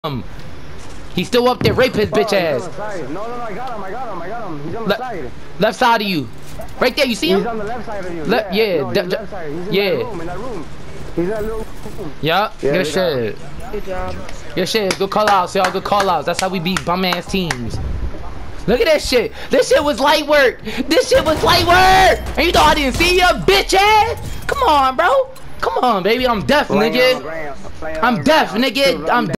He's still up there. Rape his bitch ass. No, I got him. He's on the side. Left side of you. Right there. You see him? He's on the left side of you. Yeah. No, left side. He's in that room. He's in that little room. Yeah. Good shit. Good job. Good shit. Good call outs, y'all. Good call outs. That's how we beat bum ass teams. Look at that shit. This shit was light work. And you thought I didn't see you, bitch ass? Come on, bro. Come on, baby. I'm deaf, nigga. I'm deaf, nigga. I'm